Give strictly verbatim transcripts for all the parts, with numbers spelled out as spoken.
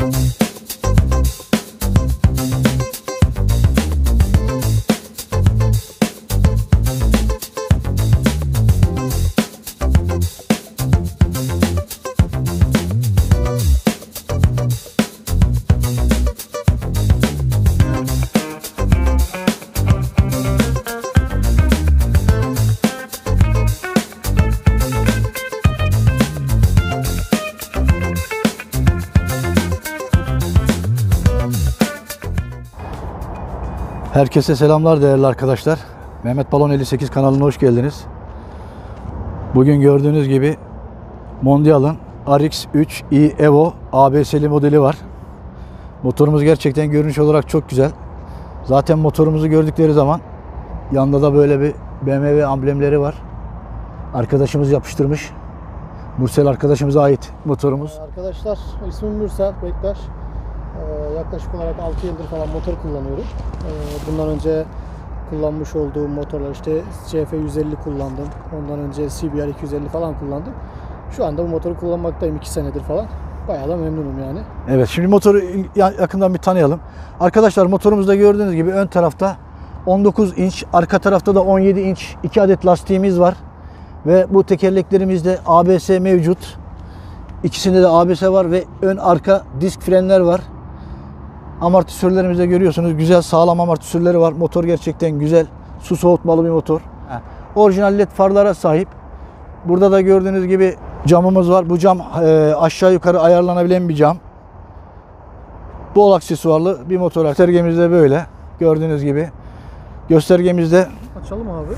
Herkese selamlar değerli arkadaşlar. Mehmet Balon elli sekiz kanalına hoş geldiniz. Bugün gördüğünüz gibi Mondial'ın R X üç i Evo A B S'li modeli var. Motorumuz gerçekten görünüş olarak çok güzel. Zaten motorumuzu gördükleri zaman yanında da böyle bir B M W amblemleri var. Arkadaşımız yapıştırmış. Mürsel arkadaşımıza ait motorumuz. Arkadaşlar, ismim Mürsel Bektaş. Ee, yaklaşık olarak altı yıldır falan motor kullanıyorum. Ee, bundan önce kullanmış olduğum motorlar işte C F yüz elli kullandım. Ondan önce C B R iki yüz elli falan kullandım. Şu anda bu motoru kullanmaktayım iki senedir falan. Bayağı da memnunum yani. Evet, şimdi motoru yakından bir tanıyalım. Arkadaşlar, motorumuzda gördüğünüz gibi ön tarafta on dokuz inç, arka tarafta da on yedi inç iki adet lastiğimiz var. Ve bu tekerleklerimizde A B S mevcut. İkisinde de A B S var ve ön arka disk frenler var. Amortisörlerimizde görüyorsunuz, güzel sağlam amortisörleri var. Motor gerçekten güzel, su soğutmalı bir motor. Heh. Orijinal led farlara sahip. Burada da gördüğünüz gibi camımız var. Bu cam e, aşağı yukarı ayarlanabilen bir cam. Bol aksesuarlı bir motor. Göstergemiz de böyle. Gördüğünüz gibi. Göstergemizde açalım abi.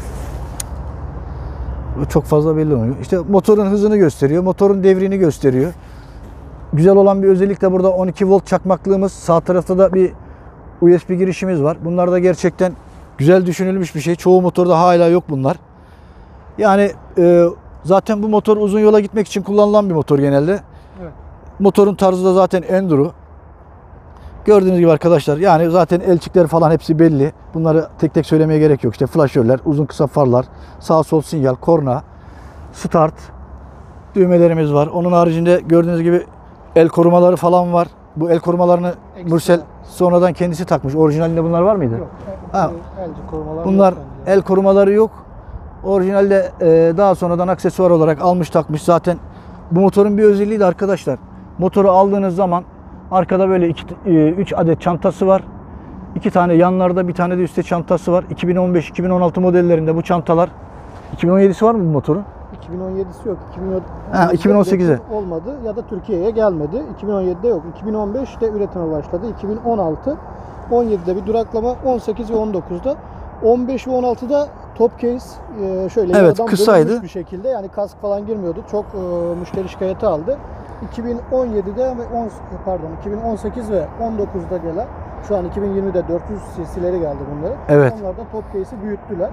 Çok fazla belli olmuyor. İşte motorun hızını gösteriyor. Motorun devrini gösteriyor. Güzel olan bir özellik de burada on iki volt çakmaklığımız. Sağ tarafta da bir U S B girişimiz var. Bunlar da gerçekten güzel düşünülmüş bir şey. Çoğu motorda hala yok bunlar. Yani e, zaten bu motor uzun yola gitmek için kullanılan bir motor genelde. Evet. Motorun tarzı da zaten enduro. Gördüğünüz gibi arkadaşlar, yani zaten elçikler falan hepsi belli. Bunları tek tek söylemeye gerek yok. İşte flaşörler, uzun kısa farlar, sağ sol sinyal, korna, start düğmelerimiz var. Onun haricinde gördüğünüz gibi el korumaları falan var. Bu el korumalarını Ekstra. Mürsel sonradan kendisi takmış. Orijinalinde bunlar var mıydı? Yok. Ha. El korumaları bunlar yok el korumaları yok. Orijinalde e, daha sonradan aksesuar olarak almış takmış. Zaten bu motorun bir özelliği de arkadaşlar, motoru aldığınız zaman arkada böyle üç adet çantası var. iki tane yanlarda, bir tane de üstte çantası var. iki bin on beş iki bin on altı modellerinde bu çantalar. iki bin on yedisi var mı bu motorun? iki bin on yedisi yok. Ha, iki bin on sekize olmadı ya da Türkiye'ye gelmedi. iki bin on yedide yok. iki bin on beşte üretime başladı. iki bin on altı, on yedide bir duraklama, on sekiz ve on dokuzda. on beş ve on altıda top case şöyle evet, kısaydı bir şekilde, yani kask falan girmiyordu. Çok e, müşteri şikayeti aldı. iki bin on yedide ve on pardon iki bin on sekiz ve on dokuzda gelen, şu an iki bin yirmide dört yüz cc'leri geldi bunların. Evet. Onlar da top case'i büyüttüler.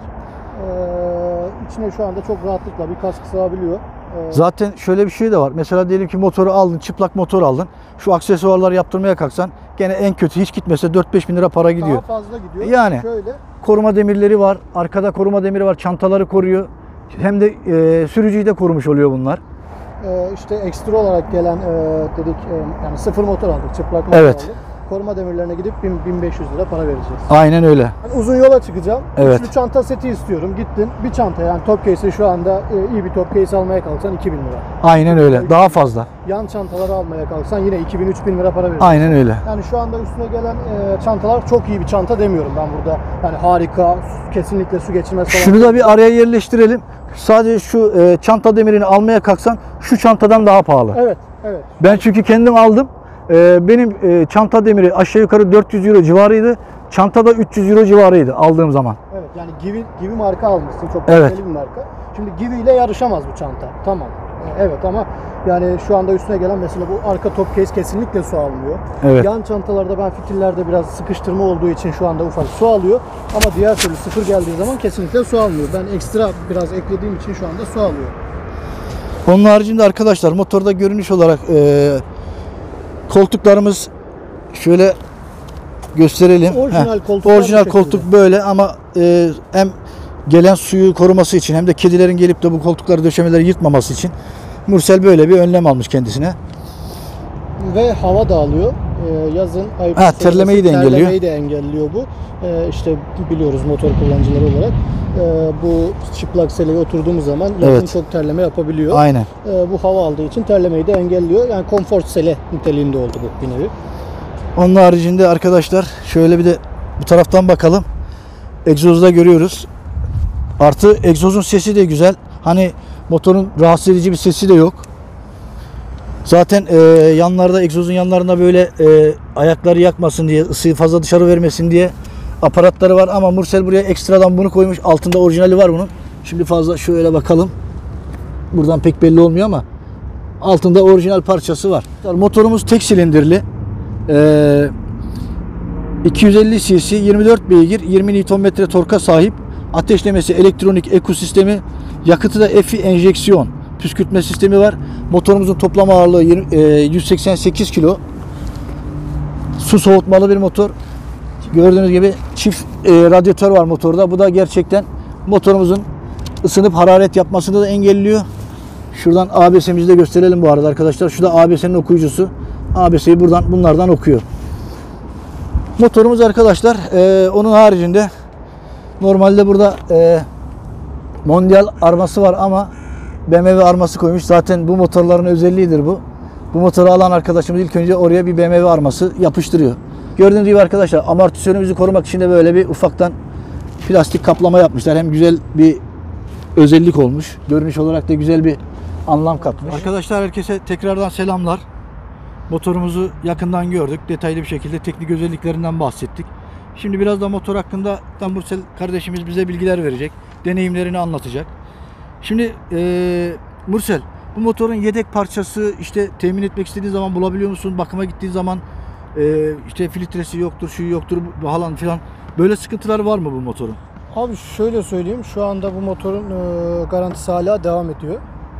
Ee, içine şu anda çok rahatlıkla bir kask sığabiliyor. Ee, Zaten şöyle bir şey de var. Mesela diyelim ki motoru aldın, çıplak motor aldın. Şu aksesuarları yaptırmaya kalksan gene en kötü hiç gitmese dört beş bin lira para gidiyor. Daha fazla gidiyor. Yani şöyle koruma demirleri var. Arkada koruma demiri var. Çantaları koruyor. Hem de e, sürücüyü de korumuş oluyor bunlar. Ee, işte ekstra olarak gelen e, dedik e, yani sıfır motor aldık, çıplak motor evet. aldık. Koruma demirlerine gidip bin beş yüz lira para vereceğiz. Aynen öyle. Yani uzun yola çıkacağım. Evet. Üçlü çanta seti istiyorum. Gittin bir çanta, yani top case'i şu anda e, iyi bir top case almaya kalksan iki bin lira. Aynen öyle. Daha fazla. Yan çantaları almaya kalksan yine iki bin üç bin lira para vereceksin. Aynen öyle. Yani şu anda üstüne gelen e, çantalar çok iyi bir çanta demiyorum ben burada. Yani harika, kesinlikle su geçirmez falan. Şunu da bir araya yerleştirelim. Sadece şu e, çanta demirini almaya kalksan şu çantadan daha pahalı. Evet, evet. Ben çünkü kendim aldım. E, benim e, çanta demiri aşağı yukarı dört yüz euro civarıydı. Çantada üç yüz euro civarıydı aldığım zaman. Evet, yani Givi, Givi marka almışsın. Çok evet. kaliteli bir marka. Şimdi Givi ile yarışamaz bu çanta. Tamam. Evet, ama yani şu anda üstüne gelen mesela bu arka top case kesinlikle su almıyor. Evet. Yan çantalarda ben fitillerde biraz sıkıştırma olduğu için şu anda ufak su alıyor. Ama diğer türlü sıfır geldiği zaman kesinlikle su almıyor. Ben ekstra biraz eklediğim için şu anda su alıyor. Onun haricinde arkadaşlar, motorda görünüş olarak e, koltuklarımız şöyle gösterelim. Orijinal koltuk. Orijinal koltuk böyle ama e, hem gelen suyu koruması için hem de kedilerin gelip de bu koltukları, döşemeleri yırtmaması için Mürsel böyle bir önlem almış kendisine. ve hava da alıyor. Ee, yazın ayıp Ha, terlemeyi de engelliyor. Terlemeyi de engelliyor bu. Ee, işte biliyoruz motor kullanıcıları olarak. Ee, bu çıplak seleyi oturduğumuz zaman yazın Evet. çok terleme yapabiliyor. Aynen. Ee, bu hava aldığı için terlemeyi de engelliyor. Yani konfor sele niteliğinde oldu bu bir nevi. Onun haricinde arkadaşlar şöyle bir de bu taraftan bakalım. Egzozda görüyoruz. Artı egzozun sesi de güzel. Hani motorun rahatsız edici bir sesi de yok. Zaten e, yanlarda, egzozun yanlarında böyle e, ayakları yakmasın diye, ısıyı fazla dışarı vermesin diye aparatları var ama Mursel buraya ekstradan bunu koymuş. Altında orijinali var bunun. Şimdi fazla şöyle bakalım. Buradan pek belli olmuyor ama altında orijinal parçası var. Motorumuz tek silindirli. E, iki yüz elli cc, yirmi dört beygir, yirmi Newton metre torka sahip. Ateşlemesi elektronik ekosistemi, yakıtı da F I enjeksiyon püskürtme sistemi var. Motorumuzun toplam ağırlığı yüz seksen sekiz kilo. Su soğutmalı bir motor. Gördüğünüz gibi çift e, radyatör var motorda. Bu da gerçekten motorumuzun ısınıp hararet yapmasını da engelliyor. Şuradan A B S'imizi de gösterelim bu arada arkadaşlar. Şu da A B S'nin okuyucusu. A B S'yi buradan bunlardan okuyor. Motorumuz arkadaşlar e, onun haricinde normalde burada e, Mondial arması var ama B M W arması koymuş. Zaten bu motorların özelliğidir bu. Bu motoru alan arkadaşımız ilk önce oraya bir B M W arması yapıştırıyor. Gördüğünüz gibi arkadaşlar amortisörümüzü korumak için de böyle bir ufaktan plastik kaplama yapmışlar. Hem güzel bir özellik olmuş. Görünüş olarak da güzel bir anlam katmış. Arkadaşlar herkese tekrardan selamlar. Motorumuzu yakından gördük. Detaylı bir şekilde teknik özelliklerinden bahsettik. Şimdi biraz da motor hakkında Mursel kardeşimiz bize bilgiler verecek. Deneyimlerini anlatacak. Şimdi e, Mursel, bu motorun yedek parçası işte temin etmek istediğin zaman bulabiliyor musun? Bakıma gittiğin zaman e, işte filtresi yoktur, şu yoktur falan filan. Böyle sıkıntılar var mı bu motorun? Abi şöyle söyleyeyim, şu anda bu motorun e, garantisi hala devam ediyor.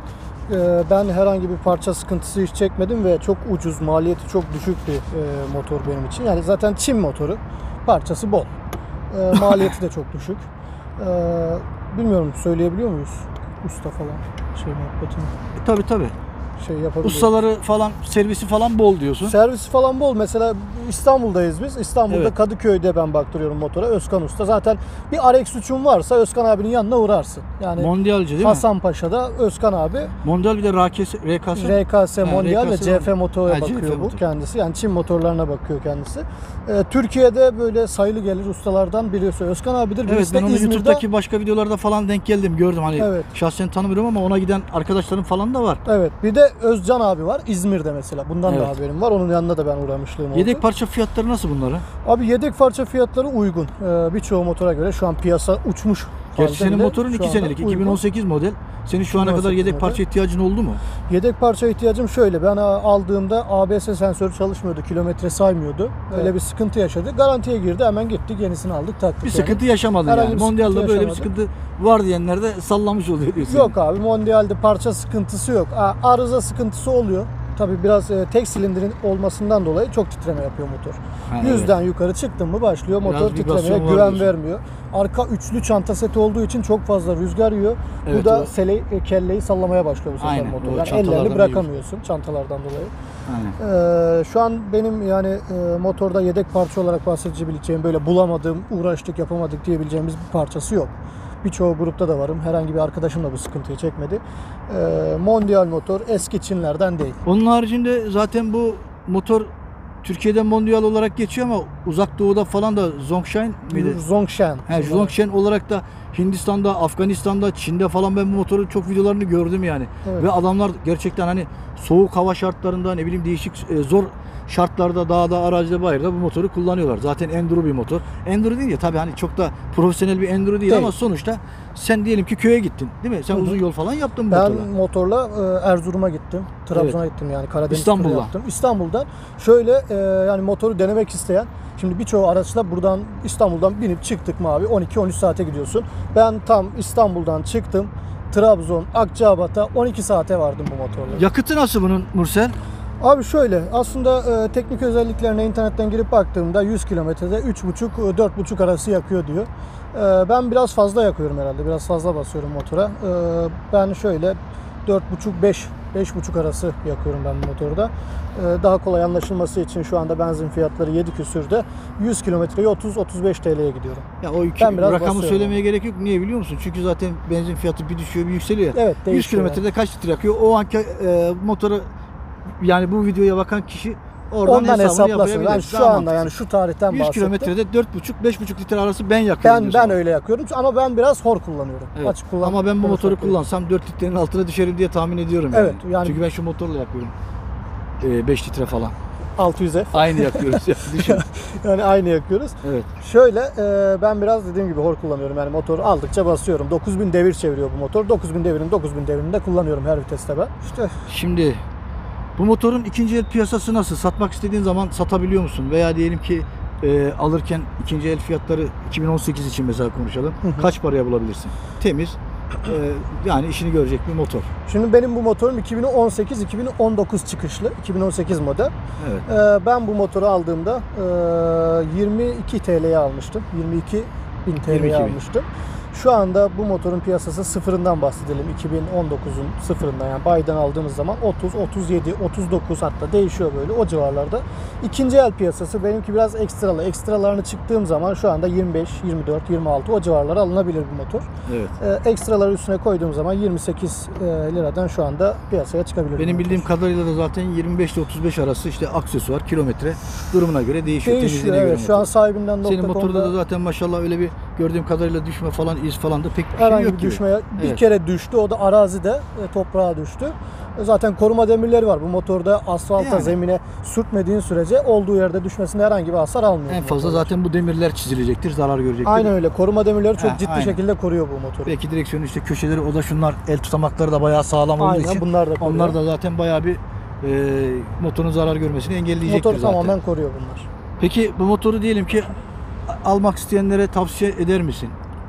E, ben herhangi bir parça sıkıntısı hiç çekmedim ve çok ucuz, maliyeti çok düşük bir e, motor benim için. Yani zaten Çin motoru, parçası bol. E, maliyeti de çok düşük. E, bilmiyorum, söyleyebiliyor muyuz? Usta falan şey muhabbetini. E, tabii tabii. Şey yapabiliyor. Ustaları falan, servisi falan bol diyorsun. Servisi falan bol. Mesela İstanbul'dayız biz. İstanbul'da evet. Kadıköy'de ben baktırıyorum motora. Özkan Usta. Zaten bir R X üç'ün varsa Özkan abinin yanına uğrarsın. Yani Mondialci değil mi? Hasanpaşa'da Özkan abi. Mondial bir de R K S, R K S, R K S Mondial ve C F var. motora ha, bakıyor C F bu motor. kendisi. Yani Çin motorlarına bakıyor kendisi. Ee, Türkiye'de böyle sayılı gelir ustalardan birisi Özkan abidir. Evet, Birisi ben onu İzmir'de... YouTube'daki başka videolarda falan denk geldim, gördüm. Hani evet. Şahsen tanımıyorum ama ona giden arkadaşlarım falan da var. Evet. Bir de Özcan abi var İzmir'de mesela. Bundan evet. da haberim var. Onun yanında da ben uğramışlığım oldu. Yedek parça fiyatları nasıl bunların? Abi yedek parça fiyatları uygun. Ee, birçoğu motora göre şu an piyasa uçmuş. Gerçi senin motorun iki senelik, iki bin on sekiz model. Senin şu ana kadar yedek parça model. ihtiyacın oldu mu? Yedek parça ihtiyacım şöyle. Ben aldığımda A B S sensörü çalışmıyordu. Kilometre saymıyordu. Öyle evet. bir sıkıntı yaşadı. Garantiye girdi. Hemen gittik. Yenisini aldık. Taktık bir yani. sıkıntı yaşamadın Herhangi yani. Bir Mondial'da böyle yaşamadı. bir sıkıntı var diyenler de sallamış oluyor diyorsun. Yok abi. Mondial'de parça sıkıntısı yok. Arıza sıkıntısı oluyor. Tabii biraz e, tek silindirin olmasından dolayı çok titreme yapıyor motor. Ha, Yüzden evet. yukarı çıktın mı başlıyor motor titremeye, güven diyorsun. vermiyor. Arka üçlü çanta seti olduğu için çok fazla rüzgar yiyor. Evet, bu da o. seleyi, e, kelleyi sallamaya başlıyor bu sefer Aynen, motor. Yani ellerini bırakamıyorsun yiyor. çantalardan dolayı. Ee, şu an benim yani e, motorda yedek parça olarak bahsedebileceğim, böyle bulamadığım, uğraştık yapamadık diyebileceğimiz bir parçası yok. Birçoğu grupta da varım. Herhangi bir arkadaşım da bu sıkıntıyı çekmedi. Ee, Mondial motor eski Çinlerden değil. Onun haricinde zaten bu motor Türkiye'de Mondial olarak geçiyor ama Uzak Doğu'da falan da Zhongshan miydi? Zhongshan. He, Zhongshan olarak da Hindistan'da, Afganistan'da, Çin'de falan ben bu motorun çok videolarını gördüm yani. Evet. Ve adamlar gerçekten hani soğuk hava şartlarında, ne bileyim değişik e, zor şartlarda, dağda, arazide, bayırda bu motoru kullanıyorlar. Zaten enduro bir motor. Enduro değil ya tabii, hani çok da profesyonel bir enduro değil, değil. ama sonuçta sen diyelim ki köye gittin değil mi? Sen Hı-hı. uzun yol falan yaptın bu ben motorla. Ben motorla e, Erzurum'a gittim. Trabzon'a evet. gittim yani Karadeniz İstanbul'da. yaptım. İstanbul'dan şöyle e, yani motoru denemek isteyen, şimdi birçoğu araçla buradan İstanbul'dan binip çıktık mı abi on iki on üç saate gidiyorsun. Ben tam İstanbul'dan çıktım. Trabzon, Akçabat'a on iki saate vardım bu motorla. Yakıtı nasıl bunun Mursel? Abi şöyle, aslında e, teknik özelliklerine internetten girip baktığımda yüz kilometrede üç buçuk dört buçuk arası yakıyor diyor. E, ben biraz fazla yakıyorum herhalde. Biraz fazla basıyorum motora. E, ben şöyle dört buçuk beş beş buçuk arası yakıyorum ben bu motorda. Ee, daha kolay anlaşılması için şu anda benzin fiyatları yedi küsürde. yüz kilometreyi otuz otuz beş T L'ye gidiyorum. Ya o iki, Ben biraz rakamı basıyorum. söylemeye gerek yok. Niye biliyor musun? Çünkü zaten benzin fiyatı bir düşüyor, bir yükseliyor. Evet, yüz değişiyor kilometrede kaç litre yakıyor? O anki e, motoru, yani bu videoya bakan kişi oradan Ondan hesabını hesaplasın. yapabilir. Ben şu Daha anda mantıklı. yani şu tarihten yüz bahsettim. kilometrede dört buçuk beş buçuk litre arası ben yakıyorum. Ben diyorsun. ben öyle yakıyorum ama ben biraz hor kullanıyorum. Evet. Açık kullan. Ama ben bu motoru konuşmak kullansam dört litrenin altına düşerim diye tahmin ediyorum yani. Evet, yani- Çünkü ben şu motorla yakıyorum. E, beş litre falan. altı yüz F. Aynı yakıyoruz ya. Düşün. Yani aynı yakıyoruz. Evet. Şöyle e, ben biraz dediğim gibi hor kullanıyorum. Yani motoru aldıkça basıyorum. dokuz bin devir çeviriyor bu motor. dokuz bin devirin dokuz bin devirini de kullanıyorum her viteste ben. İşte Şimdi bu motorun ikinci el piyasası nasıl? Satmak istediğin zaman satabiliyor musun? Veya diyelim ki e, alırken ikinci el fiyatları iki bin on sekiz için mesela konuşalım. Kaç paraya bulabilirsin? Temiz. e, yani işini görecek bir motor. şimdi benim bu motorum iki bin on sekiz iki bin on dokuz çıkışlı. iki bin on sekiz model. Evet. E, ben bu motoru aldığımda e, yirmi iki T L'ye almıştım. yirmi iki bin T yirmi iki L'ye bin. almıştım. Şu anda bu motorun piyasası sıfırından bahsedelim. iki bin on dokuzun sıfırından yani bayiden aldığımız zaman otuz, otuz yedi, otuz dokuz hatta değişiyor böyle o civarlarda. İkinci el piyasası benimki biraz ekstralı. Ekstralarını çıktığım zaman şu anda yirmi beş, yirmi dört, yirmi altı o civarlara alınabilir bir motor. Evet. Ee, ekstraları üstüne koyduğum zaman yirmi sekiz e, liradan şu anda piyasaya çıkabilir. Benim bir bildiğim motor. kadarıyla da zaten yirmi beş ile otuz beş arası işte aksesuar, kilometre durumuna göre değişiyor. Değişiyor temizliğine evet. göre Şu an motor. sahibinden Senin nokta motorda da com'da zaten maşallah öyle bir gördüğüm kadarıyla düşme falan, iz falan da pek bir şey herhangi yok bir gibi. düşmeye bir Evet. kere düştü. O da arazide e, toprağa düştü. E, Zaten koruma demirleri var. Bu motorda asfalta, Yani. zemine sürtmediğin sürece olduğu yerde düşmesinde herhangi bir hasar almıyor. En bu fazla motorlar. zaten bu demirler çizilecektir, zarar görecektir. Aynen öyle. Koruma demirleri çok Ha, ciddi aynen. şekilde koruyor bu motoru. Belki direksiyonun işte köşeleri, o da şunlar, el tutamakları da bayağı sağlam olduğu Aynen için bunlar da koruyor. onlar da zaten bayağı bir e, motorun zarar görmesini engelleyecektir Motoru zaten. tamamen koruyor bunlar. Peki bu motoru diyelim ki almak isteyenlere tavsiye eder misin?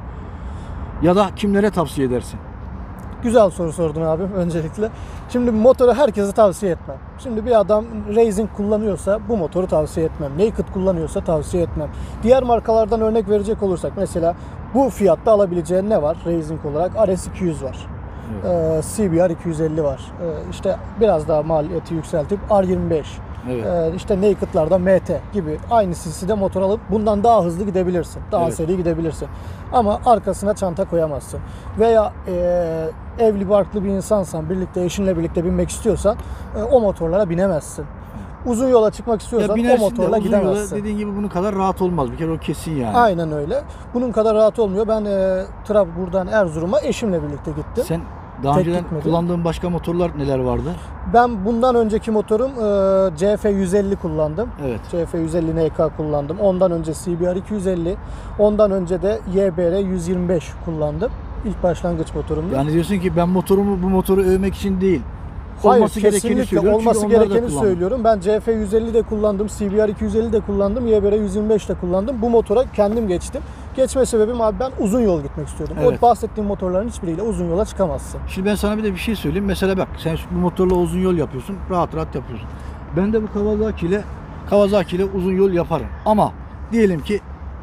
Ya da kimlere tavsiye edersin? Güzel soru sordun abi öncelikle. Şimdi motoru herkese tavsiye etmem. Şimdi bir adam racing kullanıyorsa bu motoru tavsiye etmem. Naked kullanıyorsa tavsiye etmem. Diğer markalardan örnek verecek olursak mesela bu fiyatta alabileceğin ne var racing olarak? R S iki yüz var. Ee, C B R iki yüz elli var. Ee, işte biraz daha maliyeti yükseltip R yirmi beş. Evet. Ee, işte Naked'larda M T gibi aynı cc'de motor alıp bundan daha hızlı gidebilirsin. Daha Evet. seri gidebilirsin. Ama arkasına çanta koyamazsın. Veya e, evli barklı bir insansan, birlikte eşinle birlikte binmek istiyorsan e, o motorlara binemezsin. Uzun yola çıkmak istiyorsan o binersin de motorla uzun yola gidemezsin. dediğin gibi bunun kadar rahat olmaz. Bir kere o kesin yani. Aynen öyle. Bunun kadar rahat olmuyor. Ben e, Trab buradan Erzurum'a eşimle birlikte gittim. Sen daha Tek önceden gitmedim. kullandığın başka motorlar neler vardı? Ben bundan önceki motorum e, C F yüz elli kullandım. Evet. C F yüz elli N K kullandım. Ondan önce C B R iki yüz elli. Ondan önce de Y B R yüz yirmi beş kullandım. İlk başlangıç motorumdu. Yani diyorsun ki ben motorumu bu motoru övmek için değil. Hayır, olması gerekeni kesinlikle söylüyorum. Çünkü olması onları da gerekeni kullandım. söylüyorum. Ben C F yüz elli de kullandım, C B R iki yüz elli de kullandım, Y B R yüz yirmi beş de kullandım. Bu motora kendim geçtim. Geçme sebebim abi ben uzun yol gitmek istiyordum. Evet. O bahsettiğim motorların hiçbiriyle uzun yola çıkamazsın. Şimdi ben sana bir de bir şey söyleyeyim. Mesela bak sen bu motorla uzun yol yapıyorsun. Rahat rahat yapıyorsun. Ben de bu Kawasaki ile Kawasaki ile uzun yol yaparım. Ama diyelim ki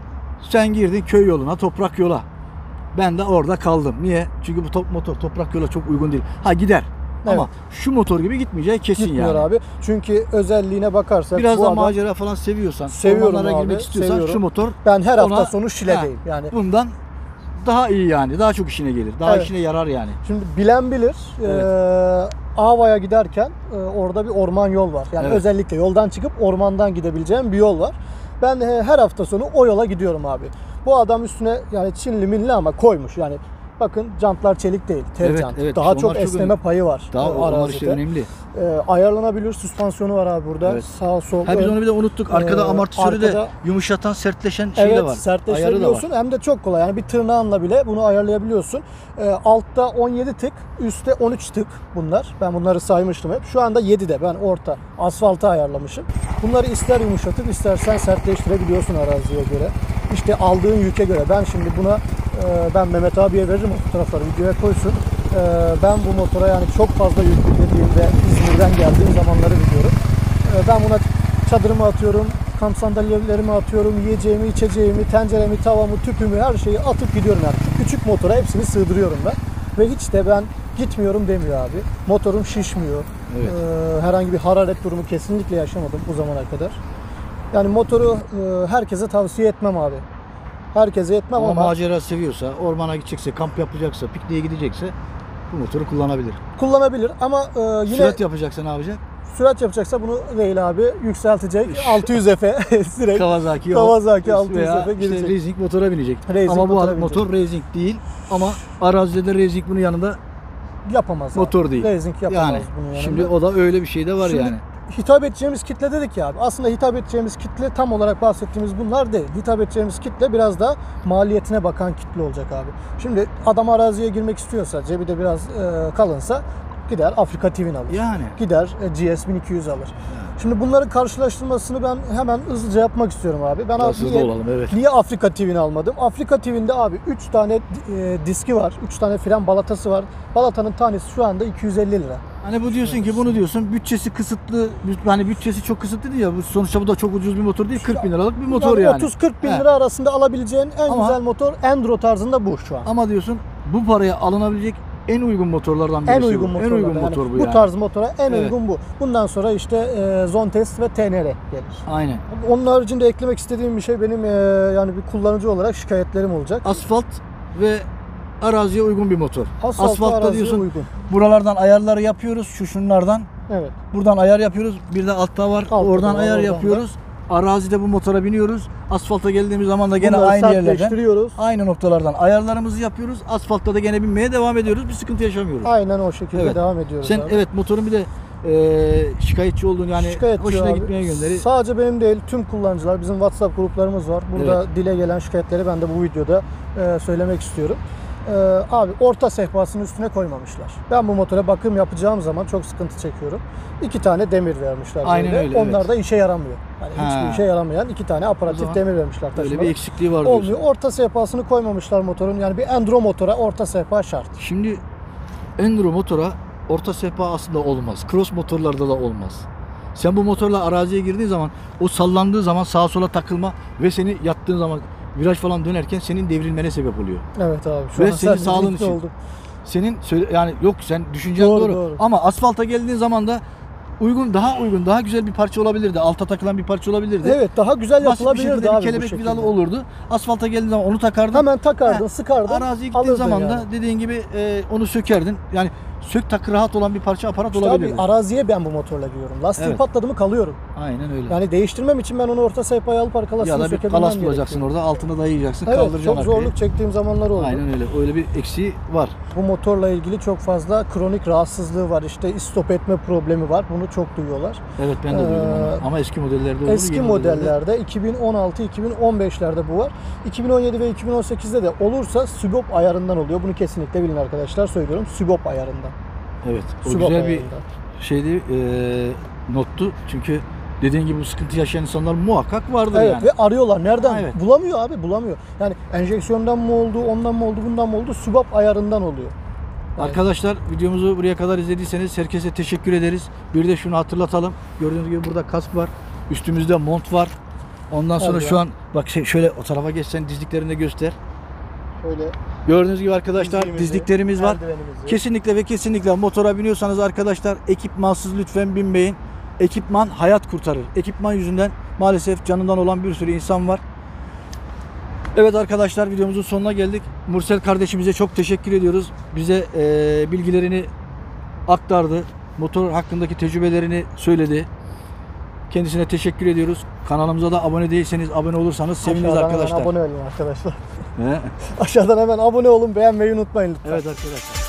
sen girdin köy yoluna, toprak yola. Ben de orada kaldım. Niye? Çünkü bu top, motor toprak yola çok uygun değil. Ha gider. Evet. Ama şu motor gibi gitmeyeceği kesin Gitmiyor yani. abi. Çünkü özelliğine bakarsak Biraz bu da adam, macera falan seviyorsan, Seviyorum ormanlara abi, girmek istiyorsan seviyorum. şu motor ben her hafta ona- sonu Şile'deyim. Yani bundan daha iyi yani. Daha çok işine gelir. Daha Evet. işine yarar yani. şimdi bilen bilir. Evet. Ee, Ava'ya giderken e, orada bir orman yol var. Yani Evet. özellikle yoldan çıkıp ormandan gidebileceğim bir yol var. Ben e, her hafta sonu o yola gidiyorum abi. Bu adam üstüne yani Çinli minli ama koymuş. Yani bakın jantlar çelik değil, tel Evet, jant. evet. Daha Onlar çok çok esneme önemli. payı var. Daha e, onlar arazide. işte önemli. E, ayarlanabilir süspansiyonu var abi burada. Evet. Sağ sol. Ha biz ön. onu bir de unuttuk. Arkada Ee, amortisörü de arkada- yumuşatan, sertleşen şey de Evet, var. Ayarı da sertleştirebiliyorsun. var. Hem de çok kolay. Yani bir tırnağınla bile bunu ayarlayabiliyorsun. Ee, altta on yedi tık, üstte on üç tık bunlar. Ben bunları saymıştım hep. Şu anda yedide ben orta asfalta ayarlamışım. Bunları ister yumuşatıp istersen sertleştirebiliyorsun araziye göre. İşte aldığın yüke göre. Ben şimdi buna e, ben Mehmet abiye veririm o fotoğrafları videoya koysun. E, ben bu motora yani çok fazla yük yüklediğimde İzmir'den geldiğim zamanları biliyorum. E, ben buna çadırımı atıyorum, kamp sandalyelerimi atıyorum, yiyeceğimi, içeceğimi, tenceremi, tavamı, tüpümü her şeyi atıp gidiyorum yani. Şu küçük motora hepsini sığdırıyorum ben. Ve hiç de ben Gitmiyorum demiyor abi. Motorum şişmiyor. Evet. Ee, herhangi bir hararet durumu kesinlikle yaşamadım bu zamana kadar. Yani motoru e, herkese tavsiye etmem abi. Herkese etmem Ama, ama, macera seviyorsa, ormana gidecekse, kamp yapacaksa, pikniğe gidecekse bu motoru kullanabilir. kullanabilir ama e, yine Sürat yapacaksa ne yapacak? sürat yapacaksa bunu değil abi yükseltecek altı yüz F'e direkt Kawasaki, Kawasaki altı yüz veya F'e işte girecek. racing motora binecek. Racing ama bu motora motor racing değil ama arazide de racing bunun yanında Yapamaz motor abi. değil. Racing yapamaz Yani bunun yanında. şimdi o da öyle bir şey de var Şimdi yani. hitap edeceğimiz kitle dedik ya abi. Aslında hitap edeceğimiz kitle tam olarak bahsettiğimiz bunlar değil. Hitap edeceğimiz kitle biraz da maliyetine bakan kitle olacak abi. Şimdi adam araziye girmek istiyorsa, cebi de biraz e, kalınsa gider Afrika Twin alır. Yani. Gider e, G S bin iki yüz alır. Şimdi bunların karşılaştırmasını ben hemen hızlıca yapmak istiyorum abi. Ben abi Hızlı niye, olalım, evet. niye Afrika Twin almadım? Afrika Twin'de abi üç tane e, diski var. üç tane fren balatası var. Balatanın tanesi şu anda iki yüz elli lira. Hani bu diyorsun ki bunu diyorsun bütçesi kısıtlı, hani bütçesi çok kısıtlı değil ya, bu sonuçta bu da çok ucuz bir motor değil, kırk bin liralık bir motor yani. otuz kırk bin He. lira arasında alabileceğin en Ama- güzel motor Enduro tarzında bu şu an. Ama diyorsun bu paraya alınabilecek en uygun motorlardan birisi En uygun bu. motor. En uygun motor bu bu yani. tarz motora en Evet. uygun bu. Bundan sonra işte e, Zontes ve T N R gelir. Aynen. Onun haricinde eklemek istediğim bir şey benim e, yani bir kullanıcı olarak şikayetlerim olacak. Asfalt ve araziye uygun bir motor. Asfalt ve Asfaltta araziye diyorsun uygun. buralardan ayarları yapıyoruz, şu şunlardan. Evet. Buradan ayar yapıyoruz. Bir de altta var. Altta oradan da var, ayar oradan yapıyoruz. Arazide bu motora biniyoruz. Asfalta geldiğimiz zaman da gene Bunları aynı yerlerden, sertleştiriyoruz. aynı noktalardan ayarlarımızı yapıyoruz. Asfaltta da gene binmeye devam ediyoruz. Bir sıkıntı yaşamıyoruz. Aynen o şekilde Evet. devam ediyoruz Sen abi. evet motorun bir de e, şikayetçi olduğunu yani Şikayetçi hoşuna abi. gitmeyen yönleri. Sadece benim değil, tüm kullanıcılar, bizim WhatsApp gruplarımız var. Burada dile gelen şikayetleri ben de bu videoda e, söylemek istiyorum. E, abi orta sehpasının üstüne koymamışlar. Ben bu motora bakım yapacağım zaman çok sıkıntı çekiyorum. İki tane demir vermişler. Aynen böyle. öyle, Onlar evet. da işe yaramıyor. Yani Ha. hiçbir işe yaramayan iki tane O aparatif zaman demir vermişler. Böyle taşımalı. bir eksikliği var diyorsun. Olmuyor. Orta sehpasını koymamışlar motorun. Yani bir enduro motora orta sehpa şart. Şimdi enduro motora orta sehpa aslında olmaz. Cross motorlarda da olmaz. Sen bu motorla araziye girdiğin zaman o sallandığı zaman sağa sola takılma ve seni yattığın zaman viraj falan dönerken senin devrilmene sebep oluyor. Evet abi. Şu Ve an senin sen sağlığın birlikte için. olduk. Senin söyle yani yok sen düşüncen Doğru, doğru, doğru. ama asfalta geldiğin zaman da uygun daha uygun daha güzel bir parça olabilirdi. Alta takılan bir parça olabilirdi. Evet, daha güzel Basit bir yapılabilirdi şekilde abi bir bu kelebek şekilde. vidalı olurdu. Asfalta geldiğin zaman onu takardın. Hemen takardın, He, sıkardın. Araziye gittiğin alırdın zaman da yani. dediğin gibi e, onu sökerdin. Yani sök takı rahat olan bir parça aparat İşte olabilirdi. abi araziye ben bu motorla giriyorum. Lastiğim Evet. patladı mı kalıyorum. Aynen öyle. Yani değiştirmem için ben onu orta sehpaya alıp arka Ya lastiğini da bir sökebilmem kalas gerekiyor. bulacaksın orada, altına dayayacaksın, Evet, kaldıracaksın çok arkaya. zorluk çektiğim zamanlar oldu. Aynen öyle. Öyle bir eksiği var. Bu motorla ilgili çok fazla kronik rahatsızlığı var. İşte istop etme problemi var. Bunu çok duyuyorlar. Evet ben de duydum Ee, onu. Ama eski modellerde olur. Eski yeni modellerde iki bin on altı iki bin on beşlerde bu var. iki bin on yedi ve iki bin on sekizde de olursa sübop ayarından oluyor. Bunu kesinlikle bilin arkadaşlar. Söylüyorum, sübop ayarından. Evet. O Sübop güzel bir ayarından. şeydi, e, nottu. Çünkü dediğin gibi bu sıkıntı yaşayan insanlar muhakkak vardır Evet yani. ve arıyorlar. Nereden? Ha, evet. Bulamıyor abi, bulamıyor. Yani enjeksiyondan mı oldu, ondan mı oldu, bundan mı oldu? Sübop ayarından oluyor. Yani- Arkadaşlar videomuzu buraya kadar izlediyseniz herkese teşekkür ederiz. Bir de şunu hatırlatalım. Gördüğünüz gibi burada kask var. Üstümüzde mont var. Ondan sonra Hadi şu ya. an bak şey, şöyle o tarafa geçsen dizliklerini de göster. Şöyle Gördüğünüz gibi arkadaşlar dizliğimizi, dizliklerimiz var. eldivenimizi. Kesinlikle ve kesinlikle motora biniyorsanız arkadaşlar ekipmansız lütfen binmeyin. Ekipman hayat kurtarır. Ekipman yüzünden maalesef canından olan bir sürü insan var. Evet arkadaşlar videomuzun sonuna geldik. Mursel kardeşimize çok teşekkür ediyoruz. Bize e, bilgilerini aktardı. Motor hakkındaki tecrübelerini söyledi. Kendisine teşekkür ediyoruz. Kanalımıza da abone değilseniz abone olursanız seviniriz Aşağıdan arkadaşlar. hemen abone olun arkadaşlar. He? Aşağıdan hemen abone olun, beğenmeyi unutmayın lütfen. Evet arkadaşlar.